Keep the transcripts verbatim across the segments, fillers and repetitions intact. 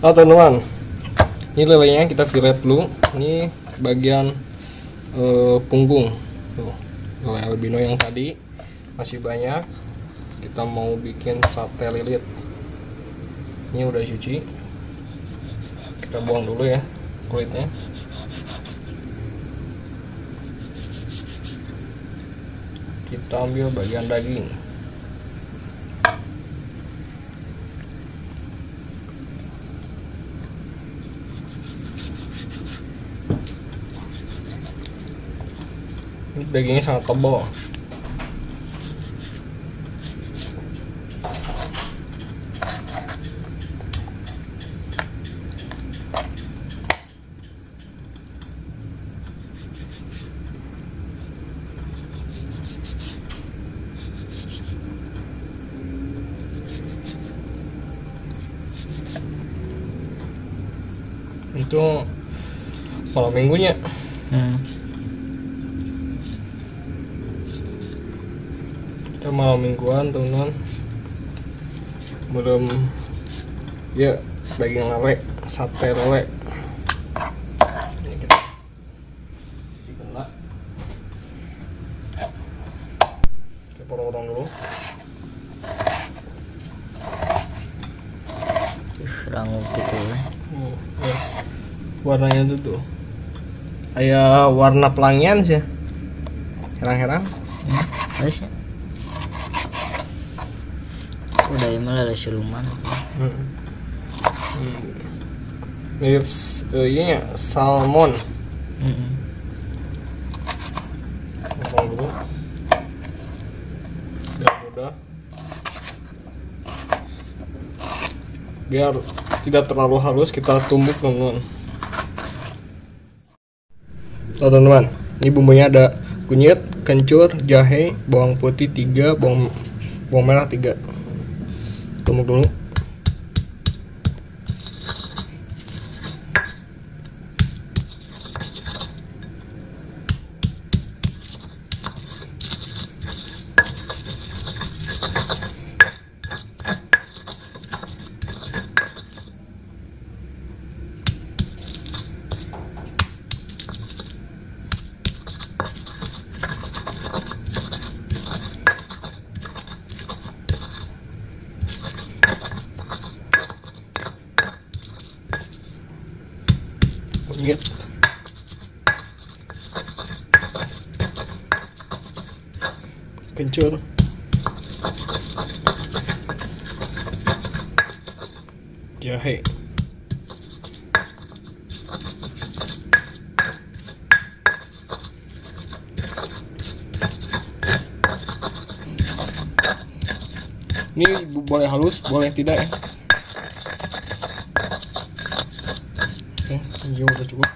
Oh teman-teman, ini lelenya kita fillet dulu. Ini bagian uh, punggung. Tuh, lele albino yang tadi masih banyak. Kita mau bikin sate lilit. Ini udah cuci. Kita buang dulu ya kulitnya. Kita ambil bagian daging. Ini dagingnya sangat tebal. Itu malam minggunya. Hmm. Kita malam mingguan teman-teman. Belum ya daging lele, sate lele. Ini kita kena. Kita potong-potong dulu. Rangu gitu ya. Oh, ya. Warnanya tuh tuh kayak warna pelangian sih, herang-herang. Hmm. Harusnya udah emang lele siluman. Hmm. Hmm. Mirip uh, ini ya, salmon. Hmm. Potong dulu biar mudah, biar tidak terlalu halus. Kita tumbuk teman-teman. Oh teman-teman, ini bumbunya ada kunyit, kencur, jahe, bawang putih tiga, bawang bawang merah tiga. Tumbuk dulu. Kunyit, kencur, jahe, ini boleh halus boleh tidak ya. Oke, ini udah cukup.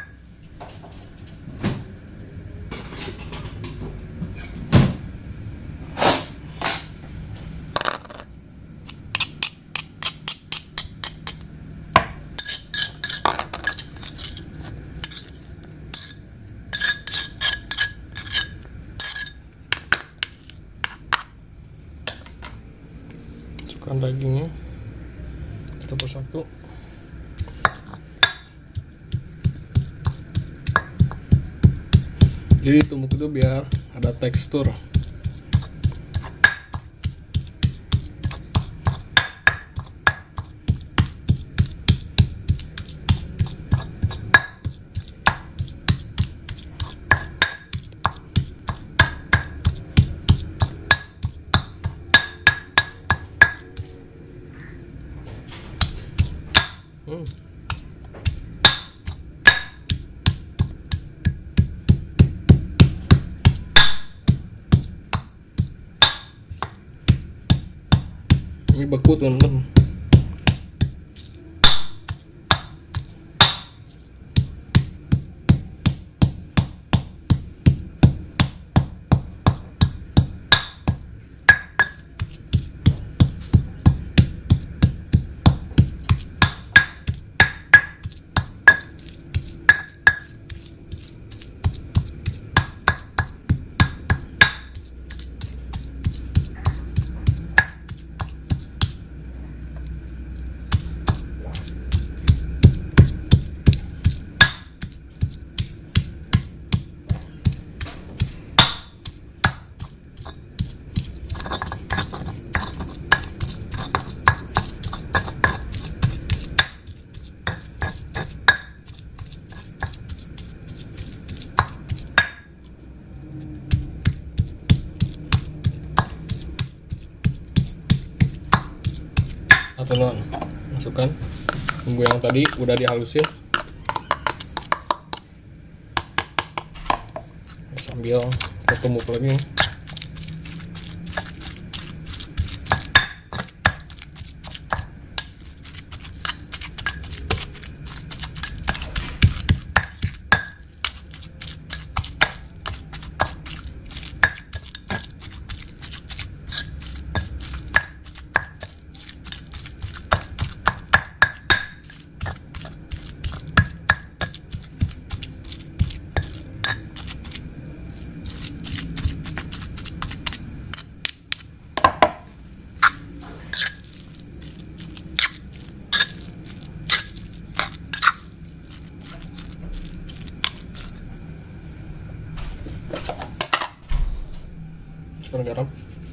Masukkan dagingnya, kita buat satu. Jadi tumbuk itu biar ada tekstur. Hmm. Ini beku teman-teman. kan bumbu yang tadi udah dihalusin. Sambil ketumbuk lagi. Garam,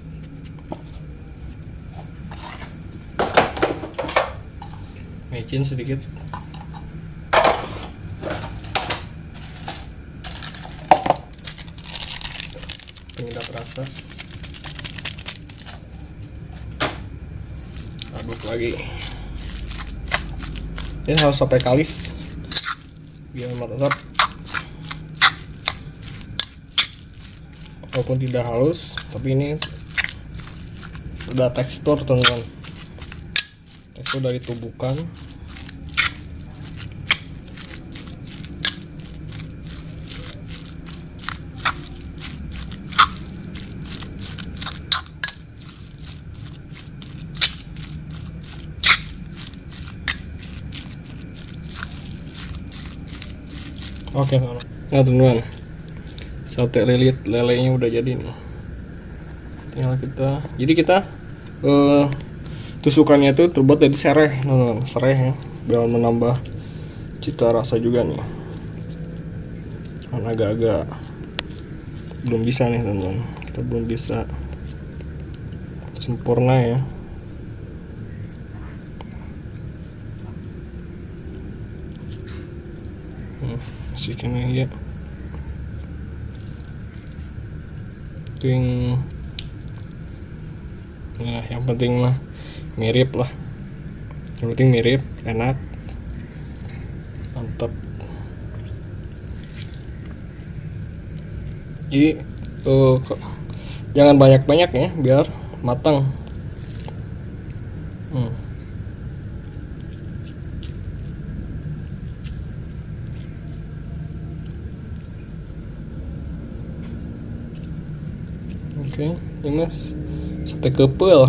micin sedikit, penyedap rasa, aduk lagi. Ini harus sampai kalis biar meresap. Walaupun tidak halus, tapi ini udah tekstur teman-teman, tekstur dari tubukan. Oke, nah teman-teman, sate lilit lelenya udah jadi nih. Tinggal kita, jadi kita uh, tusukannya itu terbuat dari sereh, teman-teman, sereh ya, biar menambah cita rasa juga nih. Kan agak-agak belum bisa nih teman-teman, kita belum bisa sempurna ya. Masih kena ya. Ting. Nah, yang penting mah mirip lah. Yang penting mirip, enak, mantap. Jadi uh, jangan banyak-banyak ya, biar matang. Hmm. Oke, ini sate kepel.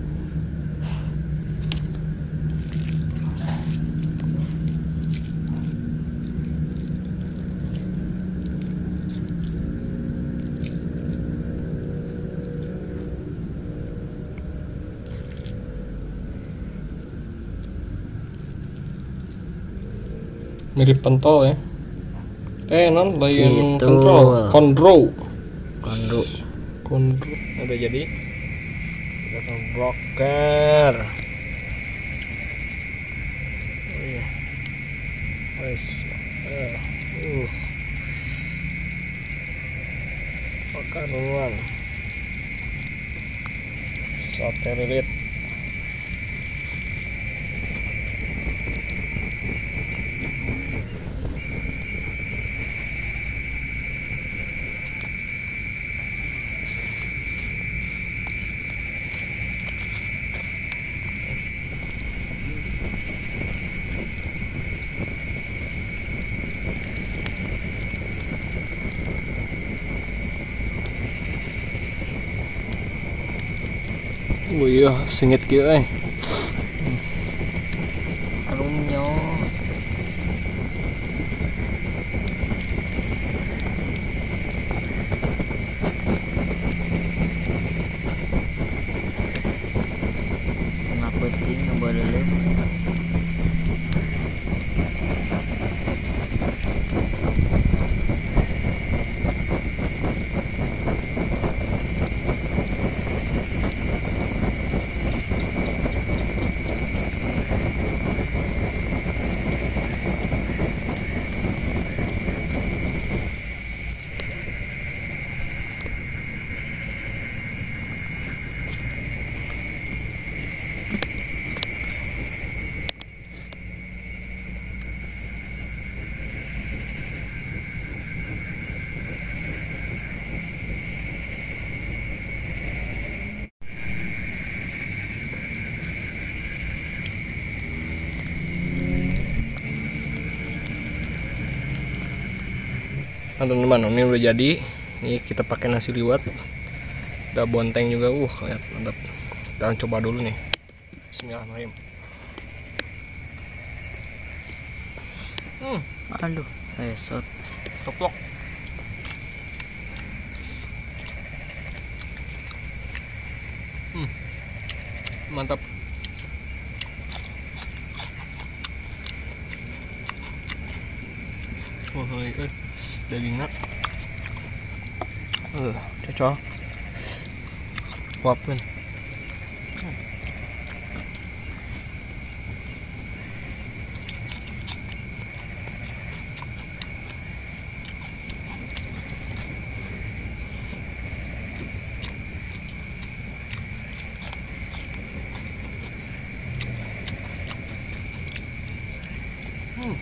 Mirip pentol ya. Eh non lain Gitu. kontrol, kondro. Kondo. Kondro udah jadi. Kita sama broker. Oh iya. Guys. Eh, uh. Makan duluan. Sate lilit. Oh iya, singit gitu eh. Harumnya. Kenapa penting ngebalelin? Nah teman-teman, ini udah jadi. Ini kita pakai nasi liwet. Udah bonteng juga, uh lihat mantap. Kita coba dulu nih. Bismillahirrahmanirrahim. Hmm, Aduh, resot. ceplok. Hmm, mantap. Wah, oh, eh, dagingnya, eh, cocok. Wapun. Hmm.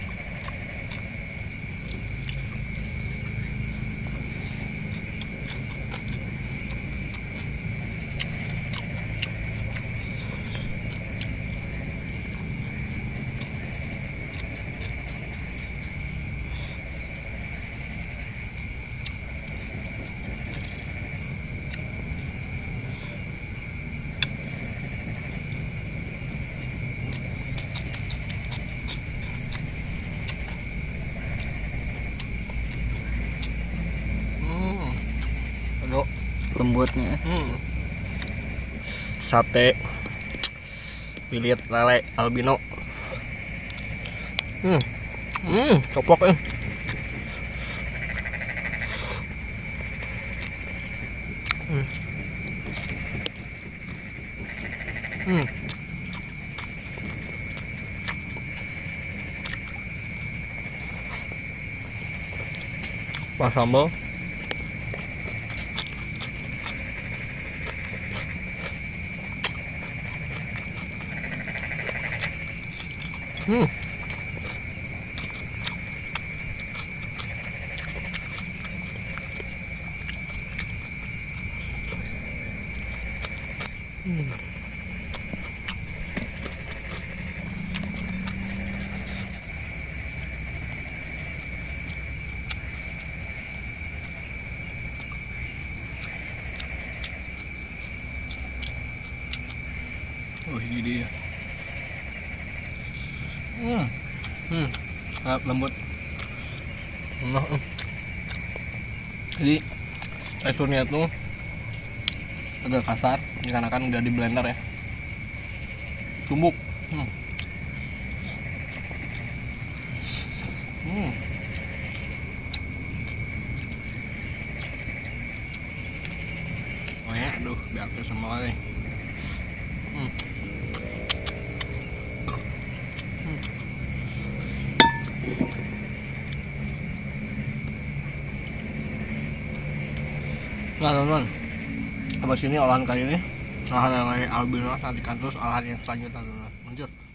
Aduh. Lembutnya. Hmm. Sate lilit lele albino. Hmm. Hmm, coplok eh. Hmm. Hmm. Pas sambal. Hmm. Hmm. Oh ini dia. Hmm. Hmm. Ah, lembut. Nah, hmm. Jadi teksturnya tuh agak kasar dikarenakan udah di blender ya. Tumbuk. Hmm. Hmm. Oh ya, aduh, biar ke semua kali. Hmm. Hmm. Nah teman-teman, habis ini olahan kali ini olahan lele albino, nantikan terus olahan yang selanjutnya teman-teman. Lanjut.